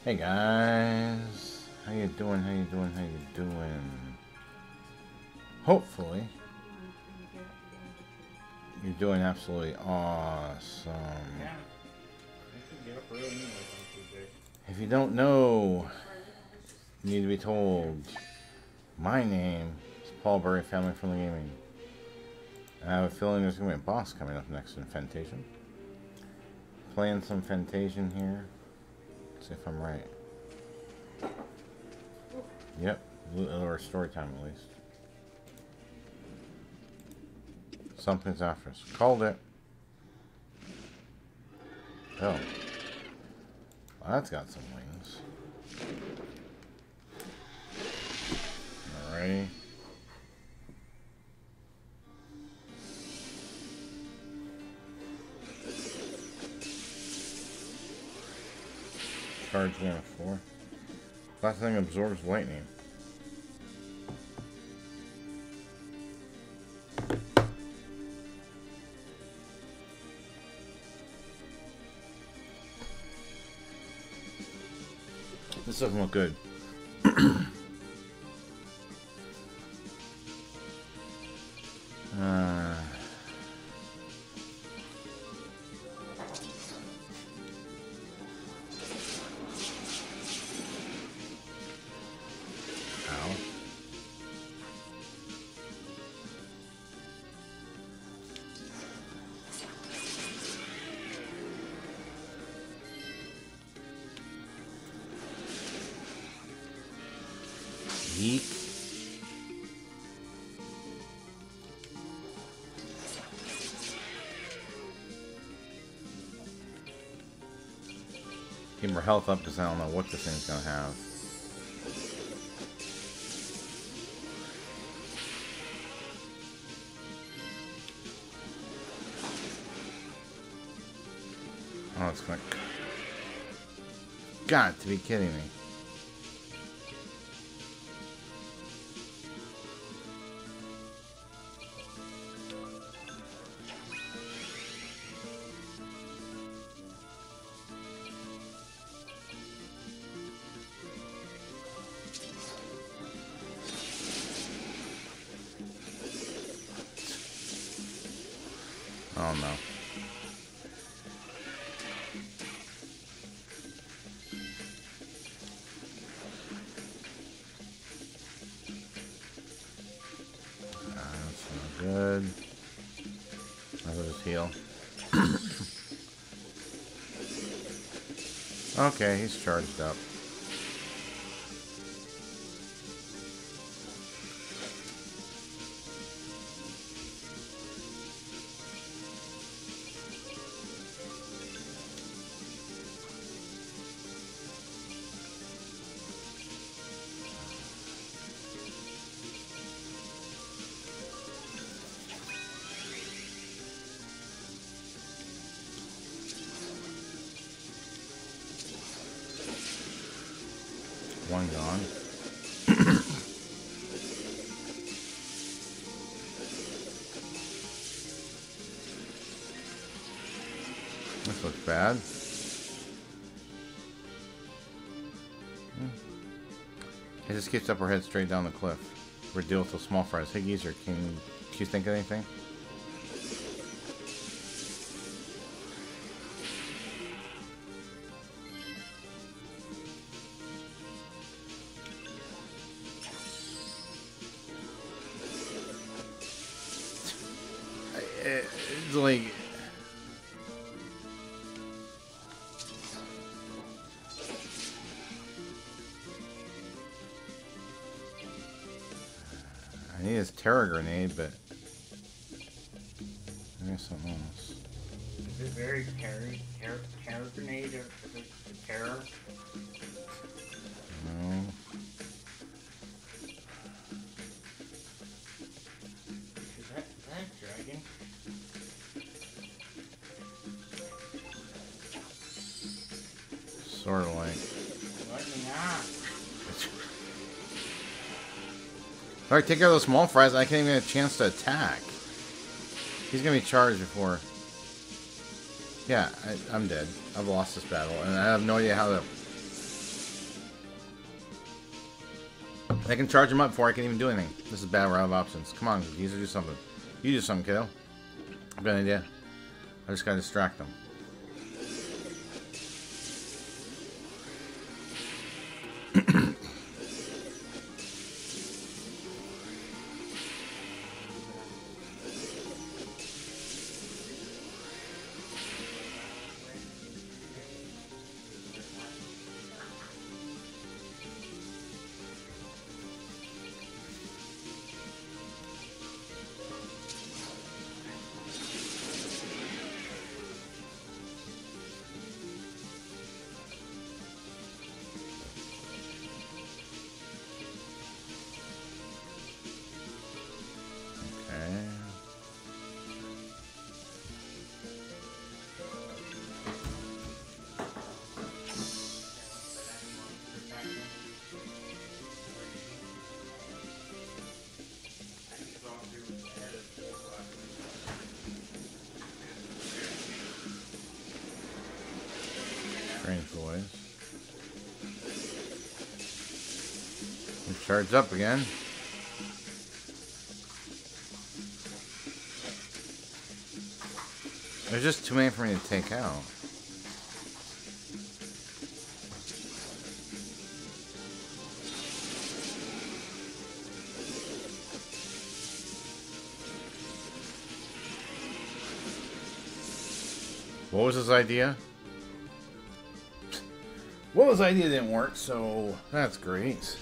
Hey guys, how you doing? How you doing? How you doing? Hopefully, you're doing absolutely awesome. Yeah. I should get up early anyways on Tuesday. If you don't know, you need to be told. My name is Paul Burry, Family Friendly Gaming. I have a feeling there's going to be a boss coming up next in Fantasian. Playing some Fantasian here. See if I'm right. Yep, or story time at least. Something's after us. Called it. Oh. Well, that's got some wings. Alrighty. Charge 1 of 4. Last thing absorbs lightning. This doesn't look good. Ow. Yeek. Keep her health up because I don't know what this thing's gonna have. Oh, it's quick. Got to be kidding me. Oh no. That's not good. I'll just heal. Okay, he's charged up. One gone. This looks bad. It just keeps up her head straight down the cliff. We're dealing with those small fries. Hey geezer, can you think of anything? It's like I need his terror grenade, but maybe something else. Is it very terror grenade or is it the terror? No. Is that dragon? Sort of like. Let me not. Alright, take care of those small fries. I can't even get a chance to attack. He's gonna be charged before. Yeah, I'm dead. I've lost this battle, and I have no idea how to They can charge him up before I can even do anything. This is a bad route of options. Come on, Geezer, do something. You do something, kiddo. I've got an idea. I just gotta distract them. Strange boys. We charge up again. There's just too many for me to take out. What was his idea? Well, his idea didn't work, so that's great.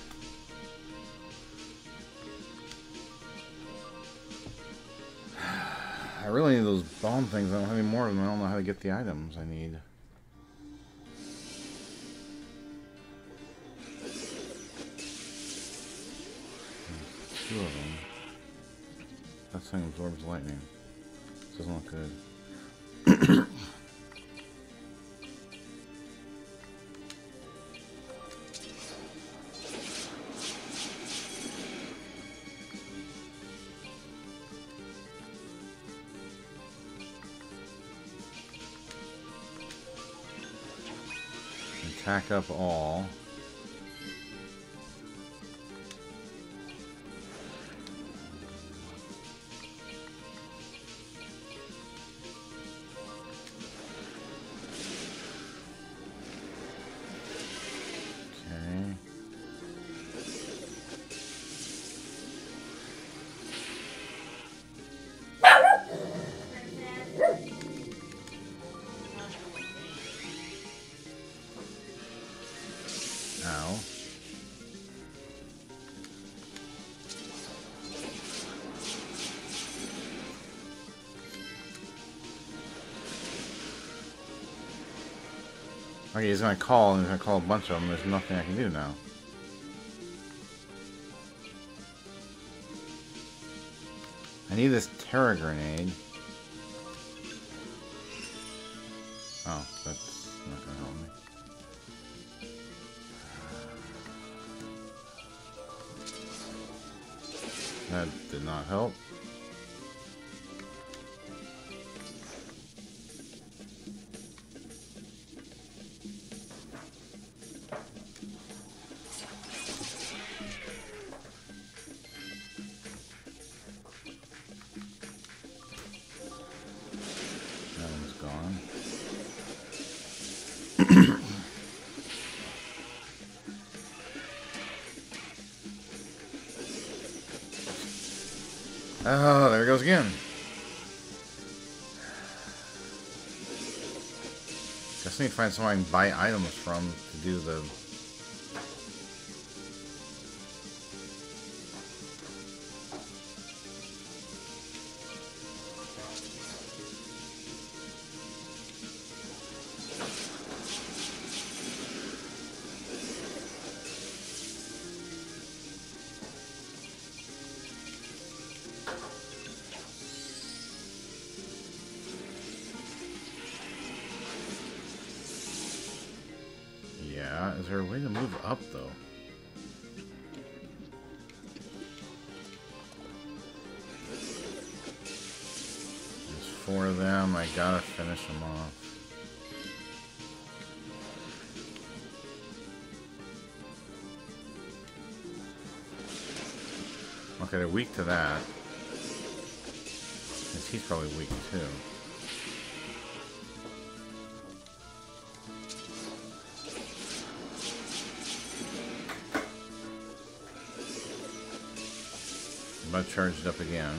I really need those bomb things. I don't have any more of them. I don't know how to get the items I need. Two of them. That thing absorbs lightning. This doesn't look good. Attack up all. Okay. Ow. Okay, he's gonna call, and he's gonna call a bunch of them. There's nothing I can do now. I need this terror grenade. Oh, that's not gonna help me. That did not help. That one's gone. Oh, there it goes again. Guess I need to find someone I can buy items from to do the... Is there a way to move up, though? There's 4 of them. I gotta finish them off. Okay, they're weak to that. He's probably weak too. I'm about to charge it up again.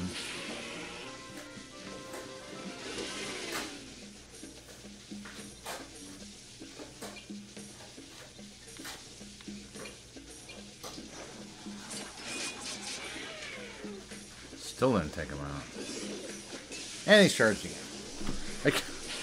Still didn't take him out. And he's charged again. Like,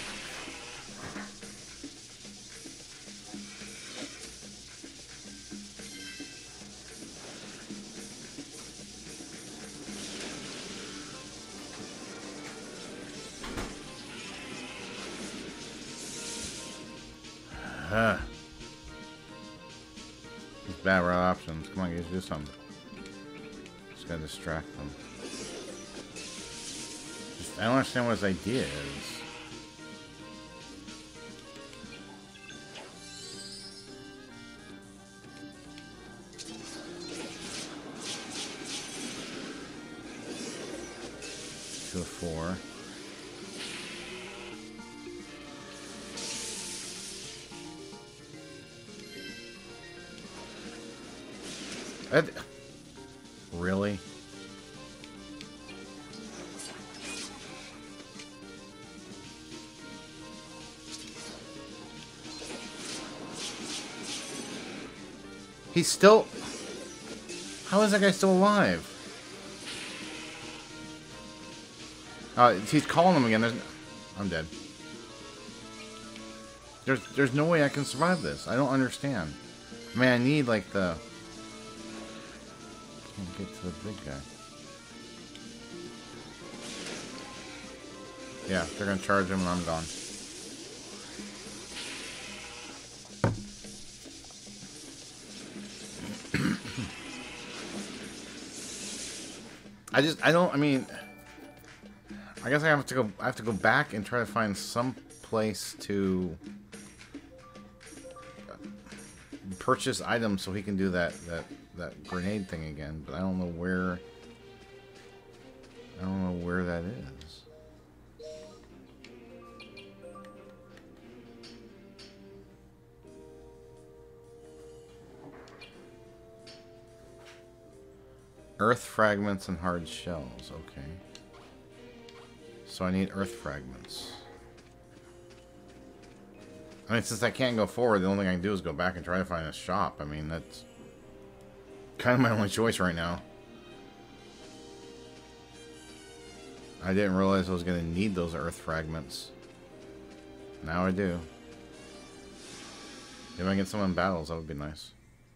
these bad route options. Come on, guys, do something. Just gotta distract them. I don't understand what his idea is. Two of four. Really? He's still... How is that guy still alive? He's calling him again. I'm dead. There's no way I can survive this. I don't understand. I mean, I need, like, the... Can't get to the big guy. Yeah, they're gonna charge him and I'm gone. I mean, I guess I have to go back and try to find some place to purchase items so he can do that grenade thing again, but I don't know where that is. Earth fragments and hard shells, okay. So I need earth fragments. I mean, since I can't go forward, the only thing I can do is go back and try to find a shop. I mean, that's kind of my only choice right now. I didn't realize I was going to need those earth fragments. Now I do. If I can get some in battles, that would be nice.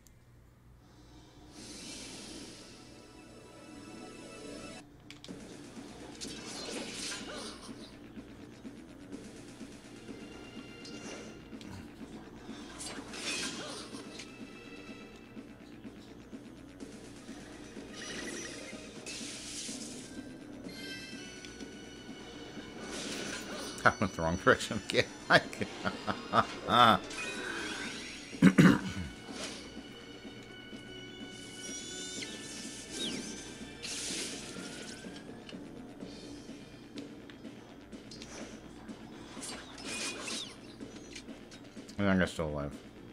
I went the wrong direction again. I think I'm still alive.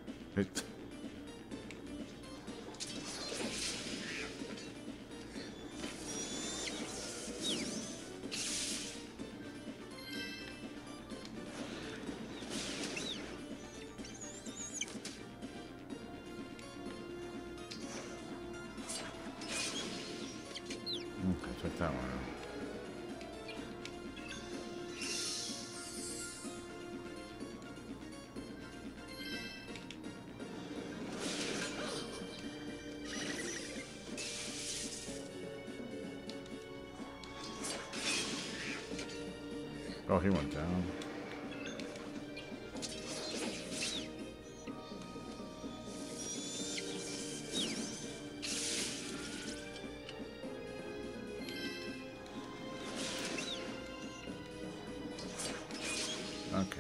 Took that one out. Oh, he went down. Okay.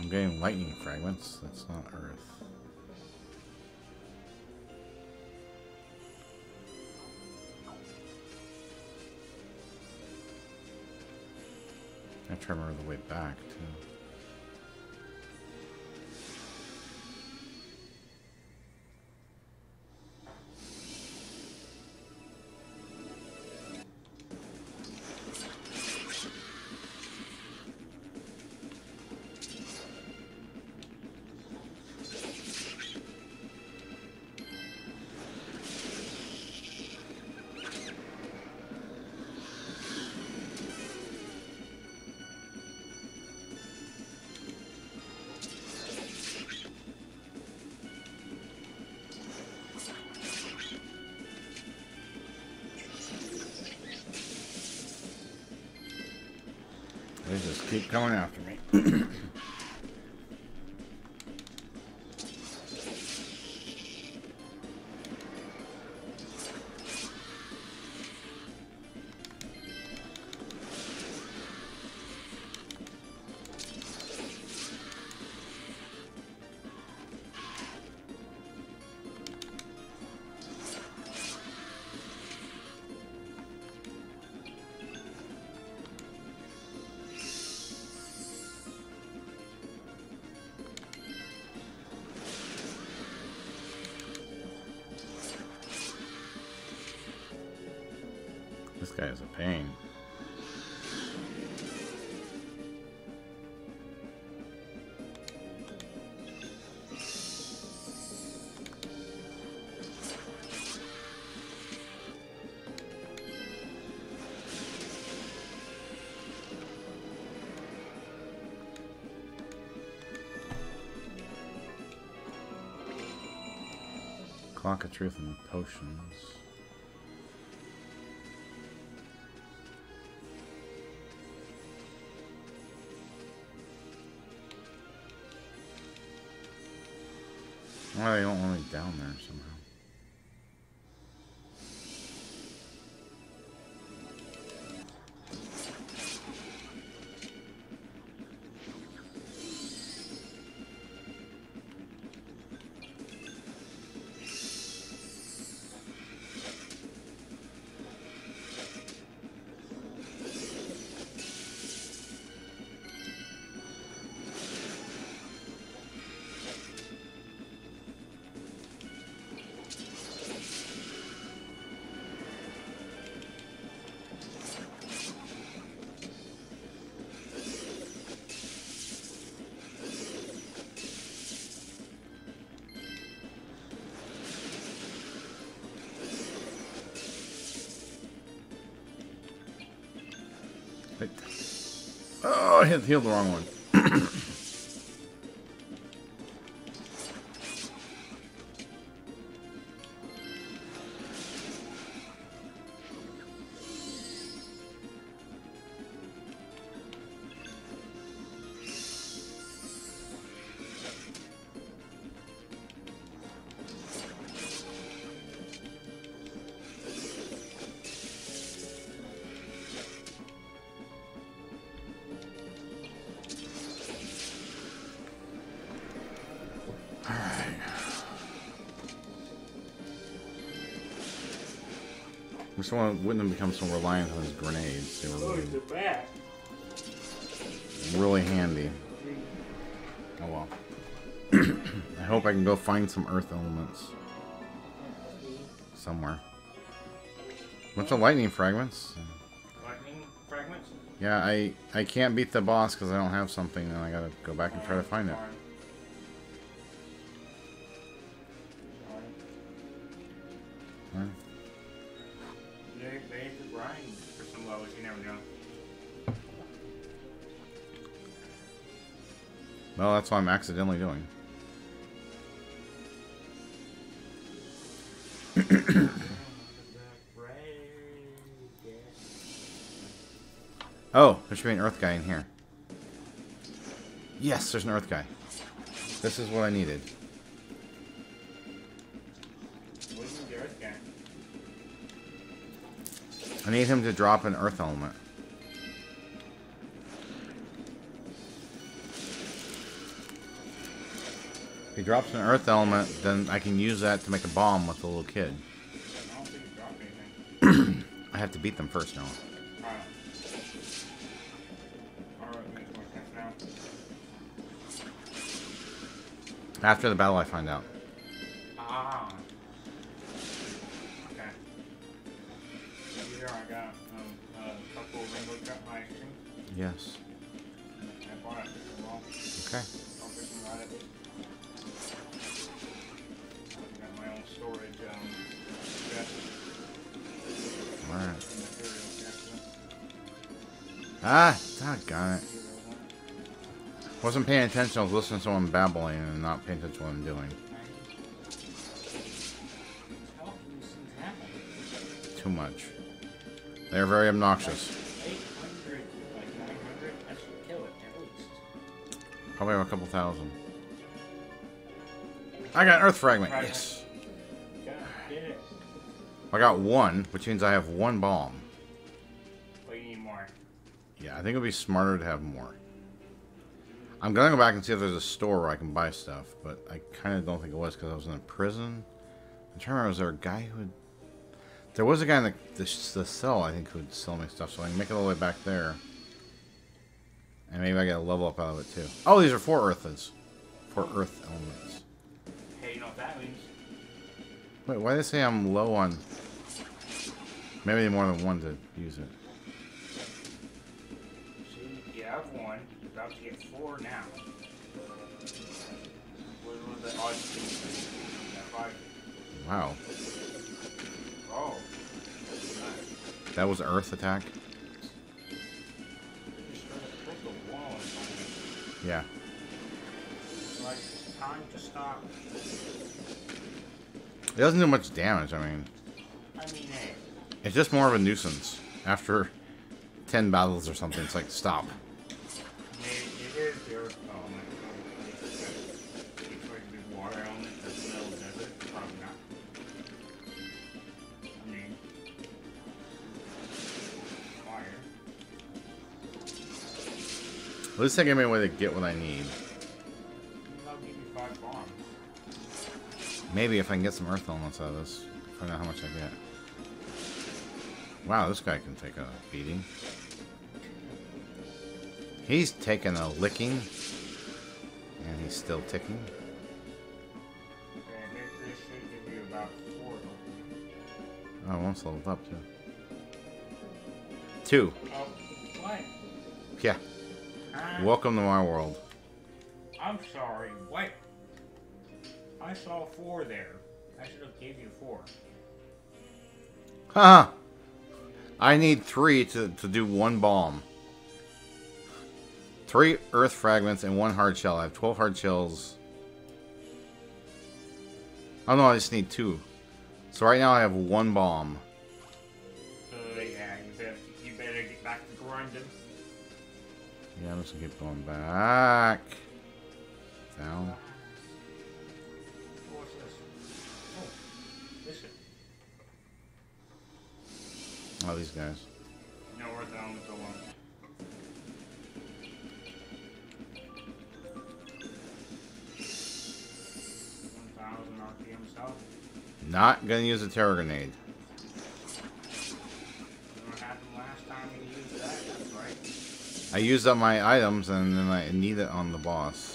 I'm getting lightning fragments. That's not earth. I try to remember the way back too. They just keep coming after me. This guy is a pain. Clock of Truth and potions. Why they don't want me down there somehow? Oh, I hit the wrong one. I just wouldn't have become so reliant on his grenades. They were really handy. Oh well. I hope I can go find some earth elements somewhere. Bunch of lightning fragments. Lightning fragments? Yeah, I can't beat the boss because I don't have something, and I gotta go back and try to find it. Huh? They have to grind for some levels, you never know. Well, that's what I'm accidentally doing. Oh, there should be an earth guy in here. Yes, there's an earth guy. This is what I needed. What is the earth guy? I need him to drop an earth element. he drops an earth element, then I can use that to make a bomb with the little kid. I don't think he dropped anything. I have to beat them first now. Alright, makes more sense now. After the battle, I find out. Ah. Okay. Here I got a couple of rainbow cut my ice cream. Yes. I bought it as well. Okay. I'll just ride it. I got my own storage chest. Alright. Material chest. Ah, doggone it. Wasn't paying attention. I was listening to someone babbling and not paying attention to what I'm doing. How do these things happen? Too much. They're very obnoxious. 800, like 900, I should kill it at least. Probably have a couple thousand. I got an earth fragment. Fragment. Yes. Get it. I got one, which means I have one bomb. But you need more. Yeah, I think it would be smarter to have more. I'm gonna go back and see if there's a store where I can buy stuff, but I kind of don't think it was because I was in a prison. I'm trying to remember, was there a guy who would... There was a guy in the cell, I think, who would sell me stuff, so I can make it all the way back there. And maybe I get a level up out of it, too. Oh, these are 4 earths. 4 earth elements. Hey, you know what that means? Wait, why do they say I'm low on... Maybe more than one to use it. See, you have one. You're about to get 4 now. What was the odds? Wow. Oh. That was earth attack? You started to click the wall or something. Yeah. It's like, it's time to stop. It doesn't do much damage, I mean... I mean, hey. It's just more of a nuisance. After 10 battles or something, it's like, stop. Maybe it is the earth element. It's like the water element that's in the middle of the desert. Probably not. I mean, fire. At least they gave me a way to get what I need. I'll give you 5 bombs. Maybe if I can get some earth elements out of this. Find out how much I get. Wow, this guy can take a beating. He's taking a licking. And he's still ticking. Okay, this should give you about 4 of them. Oh, one's leveled up too. 2. Oh, what? Yeah. Welcome to my world. I'm sorry, what? I saw 4 there. I should have gave you 4. Haha! I need 3 to do 1 bomb. 3 earth fragments and 1 hard shell. I have 12 hard shells. Oh no, I just need 2. So right now I have 1 bomb. Yeah, you better get back to grinding. Yeah, I'm just gonna keep going back. Down. What's this? Oh, this is... Oh, these guys. No earth elements alone. RPM south. Not gonna use a terror grenade. What happened last time you used that? That's right. I used up my items and then I need it on the boss.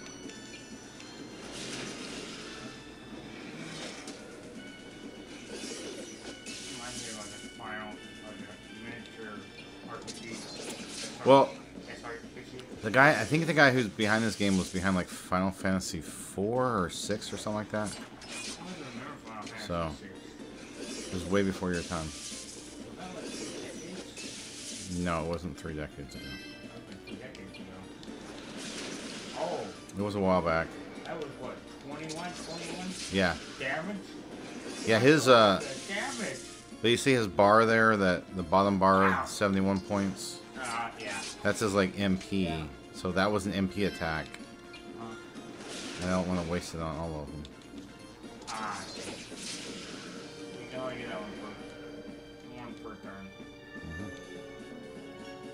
Reminds me of like a final, like a miniature RPG. Well, SRPG. the guy, I think the guy who's behind this game was behind like Final Fantasy 4 or 6 or something like that. I don't remember Final Fantasy So, 6. it was way before your time. Was that like 2 decades? No, it wasn't 3 decades ago. That was like 2 decades ago. Oh, It was a while back. that was what, 21? Yeah. Damage? Yeah, his, The damage! but you see his bar there, that the bottom bar, Wow. 71 points? Yeah. That's his, like, MP. Yeah. So that was an MP attack. Uh, I don't want to waste it on all of them. I see. You can only get that one per turn.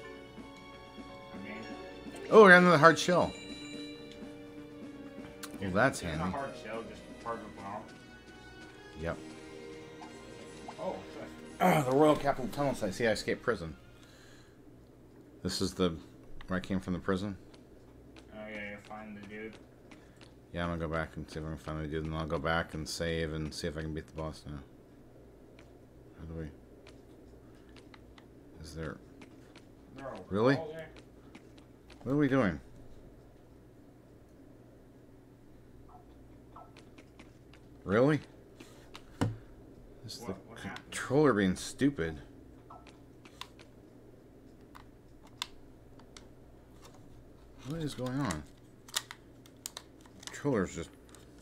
I mean, Oh, I got another hard shell. Well, that's Isn't a handy. hard shell just part of the bomb? Yep. Oh, The Royal Capital Tunnel site. See, I escaped prison. This is the where I came from, the prison. oh yeah, you find the dude. Yeah, I'm gonna go back and see if I can find the dude, and I'll go back and save and see if I can beat the boss now. How do we? Is there? Really? What are we doing? Really? This is the controller being stupid. What is going on? Controller's just...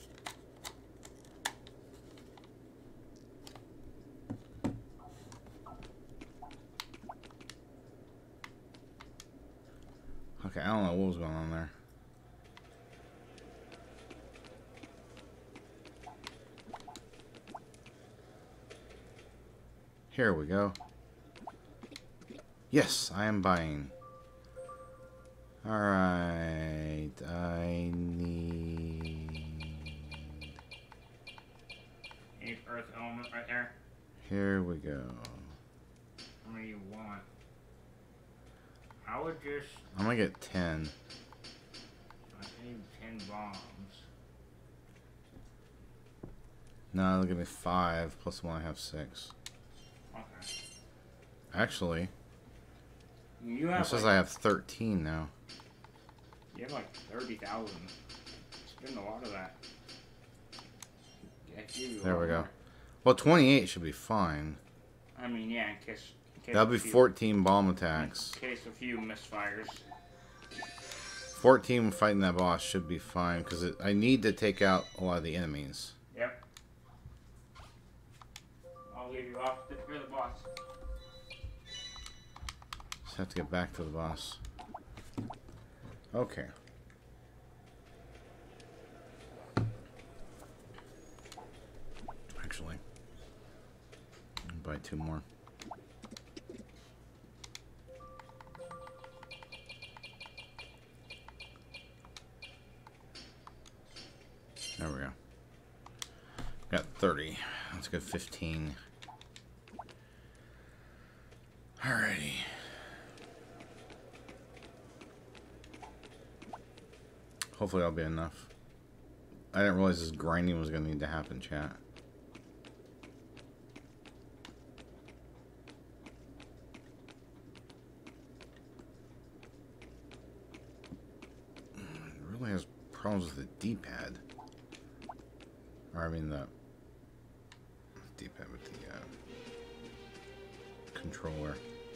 Okay, I don't know what was going on there. Here we go. Yes, I am buying. Alright, I need... Earth element right there. Here we go. How many you want? I would just... I'm gonna get 10. I need 10 bombs. No, they'll give me 5, plus the one I have 6. Okay. Actually, You have it says like, I have 13 now. You have like 30,000. Spend a lot of that. There we go. Well, 28 should be fine. I mean, yeah, in case That'll be 14 bomb attacks. In case a few misfires. 14 fighting that boss should be fine, because I need to take out a lot of the enemies. Yep. I'll leave you off for the boss. Just have to get back to the boss. Okay. Actually, I'll buy 2 more. There we go. Got 30. Let's go 15. Alrighty. Hopefully that'll be enough. I didn't realize this grinding was going to need to happen, chat. It really has problems with the D-pad. Or I mean the D-pad with the controller.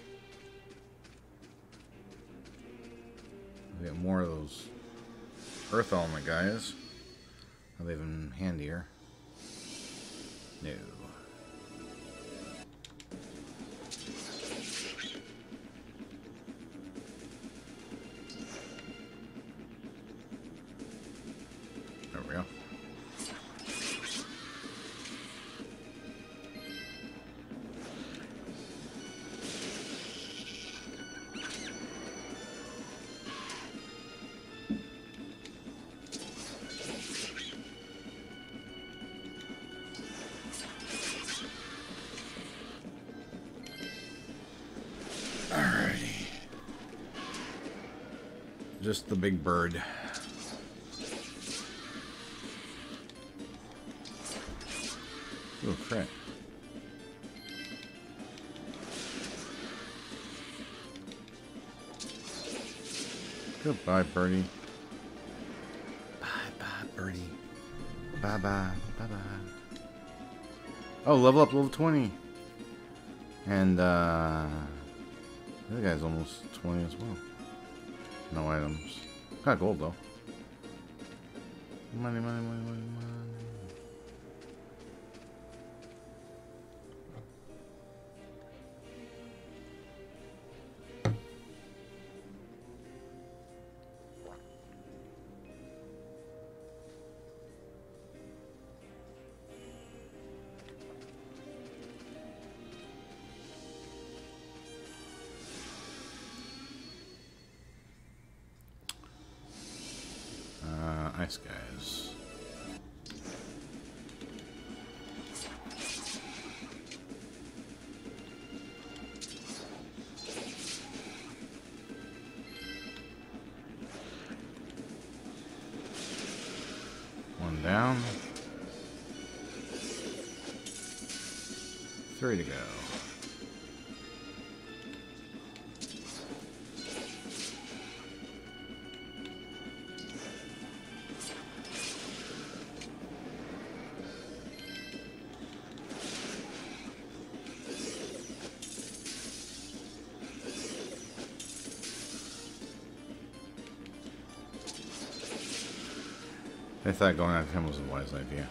We get more of those Earth element guys. Are they even handier? No. There we go. Alrighty. Just the big bird. Oh, crap. Goodbye, birdie. Bye-bye, birdie. Bye-bye, bye-bye. Oh, level up, level 20. And, the other guy's almost 20 as well. No items. Got gold, though. Money, money, money, money, money. Nice guys. down. 3 to go. I thought going after him was a wise idea.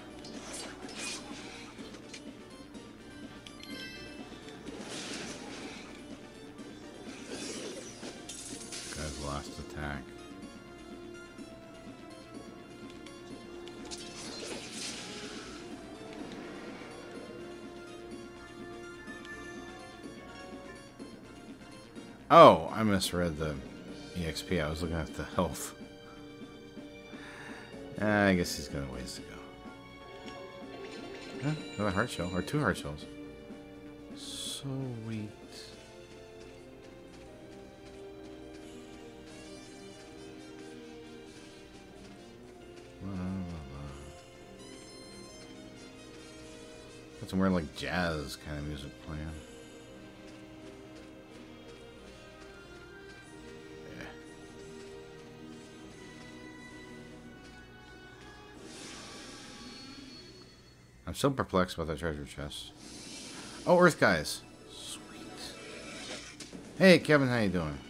Guy's last attack. Oh, I misread the EXP. I was looking at the health. I guess he's got a ways to go. Huh? Another heart shell, or 2 heart shells. Sweet. Got some weird, like, jazz kind of music playing. I'm so perplexed about that treasure chest. Oh, Earth guys. Sweet. Hey, Kevin, how you doing?